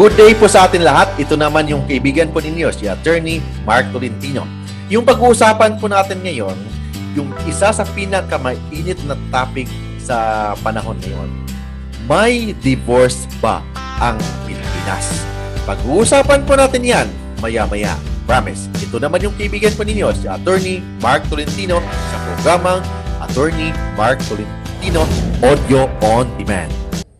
Good day po sa atin lahat. Ito naman yung kaibigan po ninyo, si Attorney Mark Tolentino. Yung pag-uusapan po natin ngayon, yung isa sa pinakamainit na topic sa panahon ngayon. May divorce ba ang Pilipinas? Pag-uusapan po natin yan maya-maya. Promise. Ito naman yung kaibigan po ninyo, si Attorney Mark Tolentino sa programang Attorney Mark Tolentino Audio on Demand.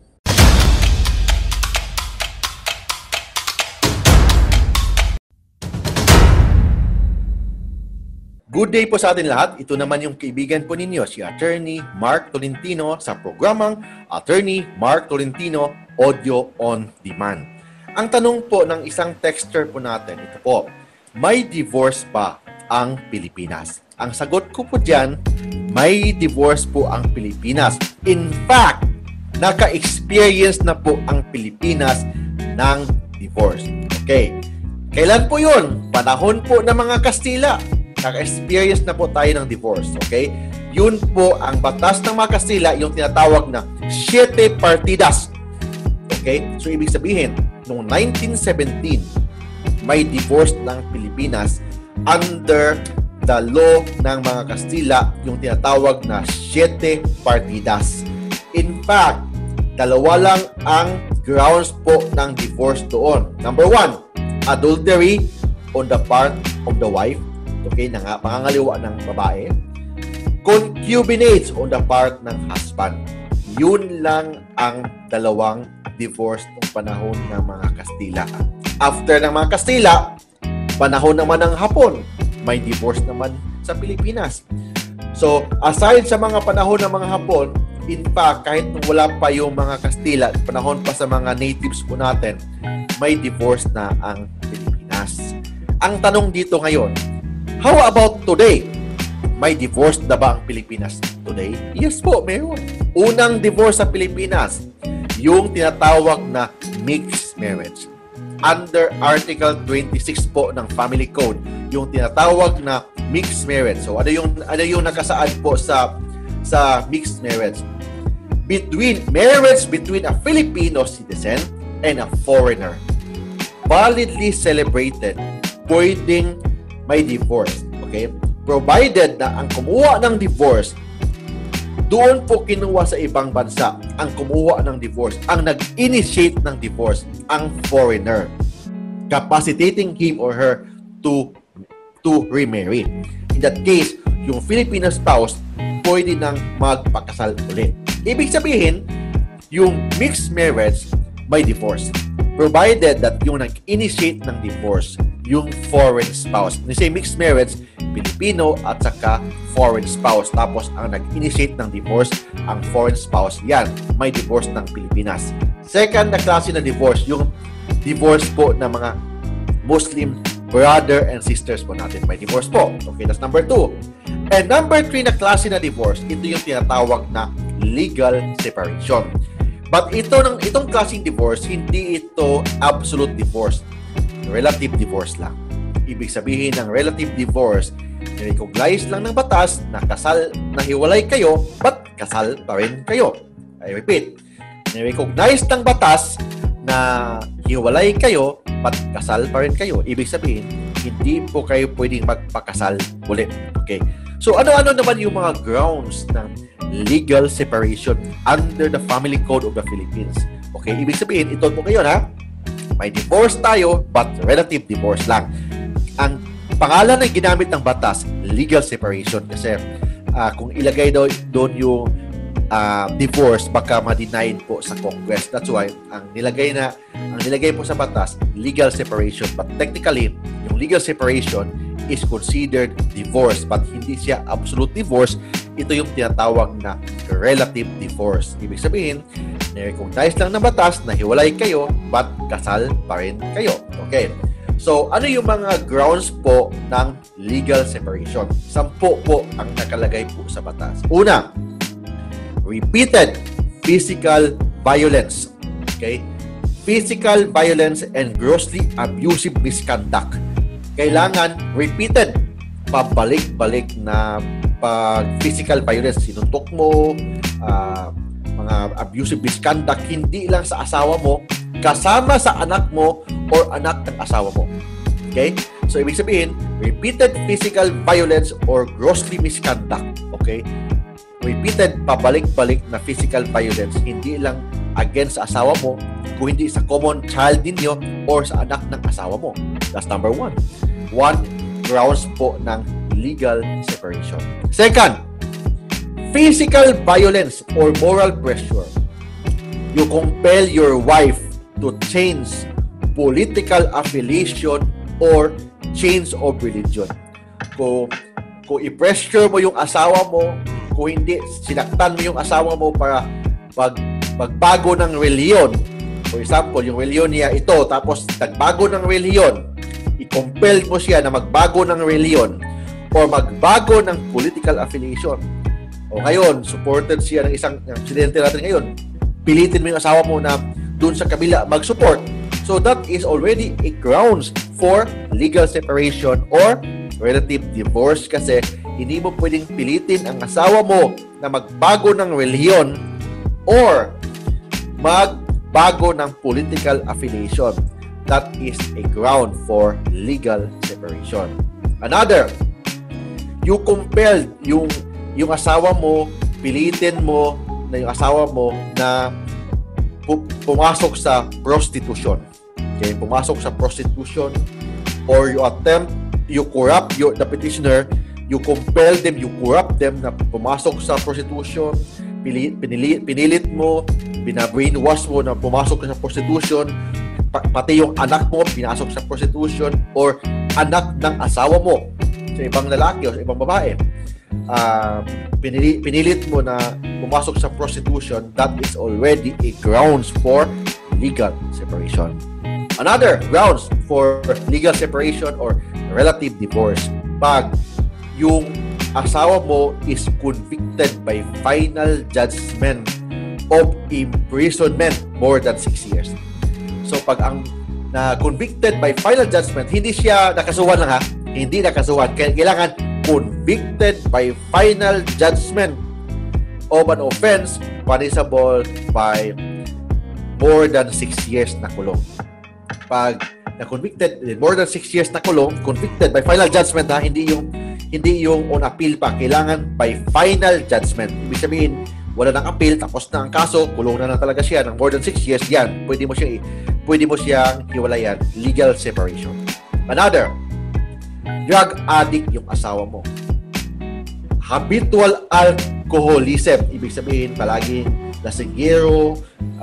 Good day po sa atin lahat. Ito naman yung kaibigan po ninyo, si Attorney Mark Tolentino sa programang Attorney Mark Tolentino Audio on Demand. Ang tanong po ng isang texter po natin, ito po, may divorce ba ang Pilipinas? Ang sagot ko po dyan, may divorce po ang Pilipinas. In fact, naka-experience na po ang Pilipinas ng divorce. Okay. Kailan po yun? Panahon po ng mga Kastila. Naka-experience na po tayo ng divorce, okay? Yun po ang batas ng mga Kastila, yung tinatawag na Siete Partidas. Okay? So, ibig sabihin, noong 1917, may divorce ng Pilipinas under the law ng mga Kastila, yung tinatawag na Siete Partidas. In fact, dalawa lang ang grounds po ng divorce doon. Number one, adultery on the part of the wife. Okay, pangangaliwa ng babae. Concubinage on the part ng husband. Yun lang ang dalawang divorce ng panahon ng mga Kastila. After ng mga Kastila, panahon naman ng Hapon, may divorce naman sa Pilipinas. So, aside sa mga panahon ng mga Hapon, in fact, kahit nung wala pa yung mga Kastila, panahon pa sa mga natives po natin, may divorce na ang Pilipinas. Ang tanong dito ngayon, how about today? May divorce na ba ang Pilipinas today? Yes po, meron. Unang divorce sa Pilipinas, yung tinatawag na mixed marriage. Under Article 26 po ng Family Code, yung tinatawag na mixed marriage. So, ano yung nakasaad po sa mixed marriage? Marriage between a Filipino citizen and a foreigner. Validly celebrated, pwedeng may divorce, okay? Provided na ang kumuha ng divorce, doon po kinuha sa ibang bansa. Ang kumuha ng divorce, ang nag-initiate ng divorce, ang foreigner, capacitating him or her to remarry. In that case, yung Filipino spouse, pwede nang magpakasal ulit. Ibig sabihin, yung mixed marriage, may divorce. Provided that yung nag-initiate ng divorce, yung foreign spouse. When you say mixed marriage, Filipino at saka foreign spouse. Tapos, ang nag-initiate ng divorce, ang foreign spouse, yan, may divorce ng Pilipinas. Second na klase na divorce, yung divorce po ng mga Muslim brother and sisters po natin. May divorce po. Okay, that's number 2. And number 3 na klase na divorce, ito yung tinatawag na legal separation. But itong klaseng divorce, hindi ito absolute divorce. Relative divorce lang. Ibig sabihin ng relative divorce, recognize lang ng batas na kasal, na hiwalay kayo, but kasal pa rin kayo. I repeat, recognize ng batas na hiwalay kayo, but kasal pa rin kayo. Ibig sabihin, hindi po kayo pwedeng magpakasal ulit. Okay? So, ano-ano naman yung mga grounds ng legal separation under the Family Code of the Philippines? Okay, ibig sabihin, ito po kayo na may divorce tayo, but relative divorce lang. Ang pangalan na ginamit ng batas, legal separation, kasi kung ilagay doon yung divorce, baka ma-deny po sa Congress. That's why, ang nilagay po sa batas, legal separation. But technically, yung legal separation is considered divorce, but hindi siya absolute divorce. Ito yung tinatawag na relative divorce. Ibig sabihin, na-recognize lang ng batas na hiwalay kayo, but kasal pa rin kayo. Okay. So, ano yung mga grounds po ng legal separation? 10 po ang nakalagay po sa batas. Una, repeated physical violence. Okay? Physical violence and grossly abusive misconduct. Kailangan repeated, pabalik-balik na physical violence, sinuntok mo, mga abusive misconduct, hindi lang sa asawa mo, kasama sa anak mo or anak ng asawa mo. Okay? So, ibig sabihin, repeated physical violence or grossly misconduct. Okay? Repeated, pabalik-balik na physical violence, hindi lang against sa asawa mo, kung hindi sa common child ninyo or sa anak ng asawa mo. That's number 1. 1 grounds po ng legal separation. Second, physical violence or moral pressure. You compel your wife to change political affiliation or change of religion. Kung i-pressure mo yung asawa mo, kung hindi, sinaktan mo yung asawa mo para magbago ng reliyon. For example, yung reliyon niya ito, tapos nagbago ng reliyon, i-compel mo siya na magbago ng reliyon or magbago ng political affiliation. O ngayon, supported siya ng isang presidente natin ngayon, pilitin mo yung asawa mo na dun sa kabila mag-support. So that is already a grounds for legal separation or relative divorce kasi hindi mo pwedeng pilitin ang asawa mo na magbago ng reliyon or magbago ng political affiliation. That is a ground for legal separation. Another, you compelled yung asawa mo, pilitin mo na yung asawa mo na pumasok sa prostitution. Okay, pumasok sa prostitution or you attempt, you corrupt the petitioner, you compel them, you corrupt them na pumasok sa prostitution, pinilit mo, binabrainwash mo na pumasok sa prostitution, pati yung anak mo pinasok sa prostitution or anak ng asawa mo sa ibang lalaki o sa ibang babae. Pinilit mo na pumasok sa prostitution, that is already a grounds for legal separation. Another grounds for legal separation or relative divorce, pag yung asawa mo is convicted by final judgment of imprisonment more than 6 years. So pag ang na-convicted by final judgment, hindi siya nakasuhan lang ha, hindi nakasuhan. Kailangan convicted by final judgment of an offense punishable by more than 6 years na kulong. Pag na-convicted, more than 6 years na kulong, convicted by final judgment ha, hindi yung on appeal pa, kailangan by final judgment. Ibig sabihin, wala nang appeal, tapos na ang kaso, kulong na talaga siya ng more than 6 years, yan, pwede mo siyang hiwalayan, legal separation. Another, drug addict yung asawa mo. Habitual alcoholism, ibig sabihin, palaging lasinggero,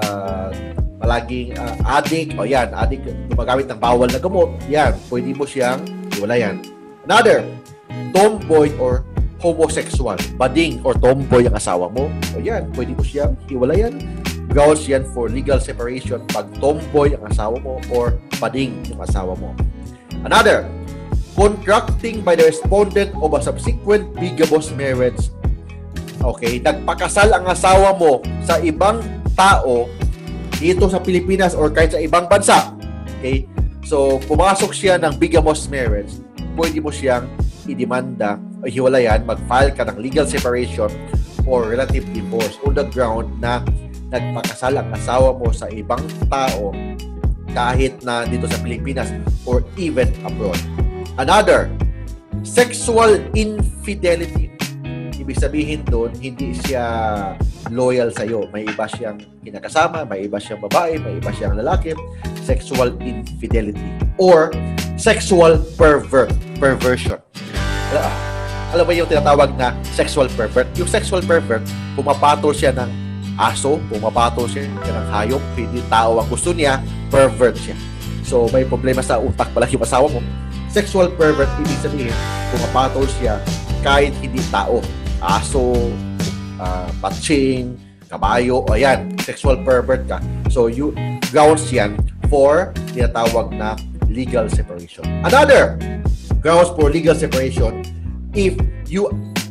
palaging addict, o yan, addict, gumagamit ng bawal na gamot, yan, pwede mo siyang hiwalayan. Another, tomboy or homosexual, bading or tomboy ang asawa mo, o yan, pwede mo siyang hiwalayan. Grounds yan for legal separation pag tomboy ang asawa mo or bading yung asawa mo. Another, contracting by the respondent of a subsequent bigamous marriage. Okay, nagpakasal ang asawa mo sa ibang tao dito sa Pilipinas or kahit sa ibang bansa. Okay? So, pumasok siya ng bigamous marriage, pwede mo siyang idemanda o hiwalayan, mag-file ka ng legal separation or relative divorce on the ground na nagpakasal ang asawa mo sa ibang tao kahit na dito sa Pilipinas or even abroad. Another, sexual infidelity. Ibig sabihin doon, hindi siya loyal sa'yo. May iba siyang kinakasama, may iba siyang babae, may iba siyang lalaki. Sexual infidelity. Or sexual perversion. Alam mo yung tinatawag na sexual pervert? Yung sexual pervert, pumapatol siya ng aso, pumapatol siya ng hayop, hindi tao ang gusto niya, pervert siya. So, may problema sa utak pala yung asawa mo. Sexual pervert, ibig sabihin, pumapatol siya kahit hindi tao. Aso, patsing, kabayo, o yan, sexual pervert ka. So, grounds yan for tinatawag na legal separation. Another grounds for legal separation, if you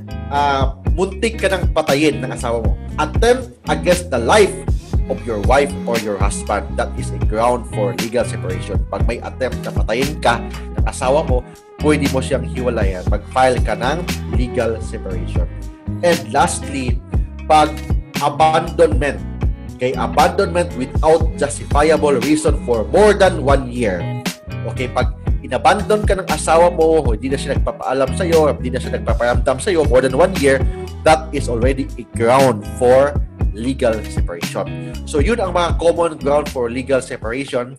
muntik ka ng patayin ng asawa mo, attempt against the life of your wife or your husband, that is a ground for legal separation. Pag may attempt na patayin ka ng asawa mo, pwede mo siyang hiwalayan, mag-file ka ng legal separation. And lastly, pag abandonment. kay abandonment without justifiable reason for more than 1 year. Okay, pag inabandon ka ng asawa mo, hindi na siya nagpapaalam sa'yo, hindi na siya nagpaparamdam sa'yo more than 1 year, that is already a ground for legal separation. So, yun ang mga common ground for legal separation.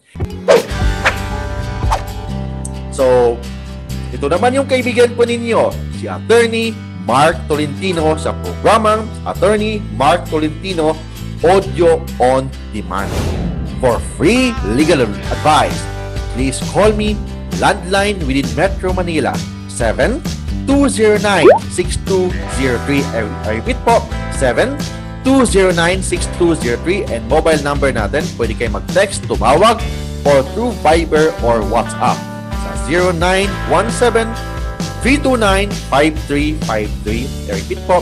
So, ito naman yung kaibigan po ninyo, si Attorney Mark Tolentino sa programang Attorney Mark Tolentino Audio on Demand. For free legal advice, please call me landline within Metro Manila 7209-6203. I repeat po, 7209-6203, and mobile number natin, pwede kayo mag-text, tumawag, or through Viber or WhatsApp sa 0917-329-5353. I repeat po,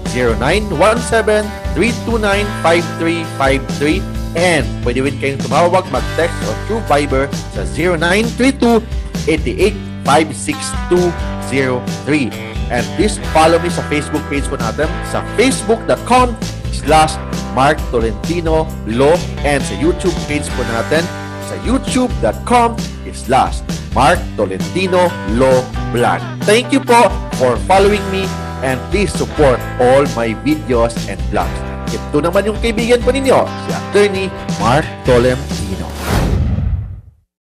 0917-329-5353, and pwede rin kayong tumawag, mag-text, or through Viber sa 0932-88-56203. And please follow me sa Facebook page po natin sa facebook.com/Mark Tolentino Law, and sa YouTube page po natin sa youtube.com/Mark Tolentino Law Blog. Thank you po for following me, and please support all my videos and vlogs. Ito naman yung kaibigan po ninyo, si Attorney Mark Tolentino.